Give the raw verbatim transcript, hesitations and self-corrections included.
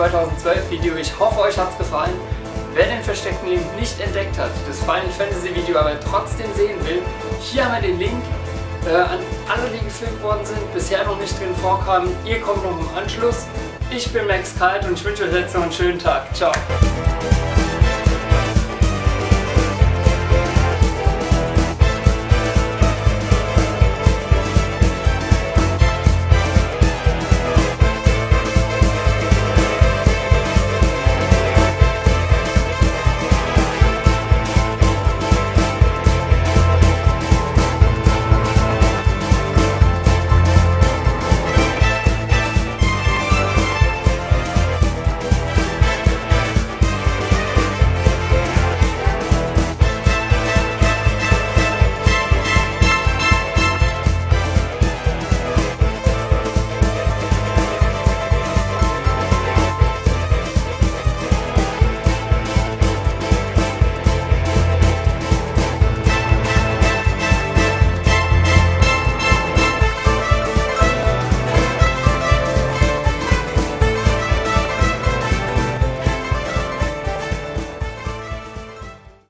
zweitausendzwölf Video. Ich hoffe, euch hat es gefallen. Wer den versteckten Link nicht entdeckt hat, das Final Fantasy Video aber trotzdem sehen will, hier haben wir den Link äh, an alle, die gefilmt worden sind, bisher noch nicht drin vorkamen. Ihr kommt noch im Anschluss. Ich bin Max Kalt und ich wünsche euch jetzt noch einen schönen Tag. Ciao.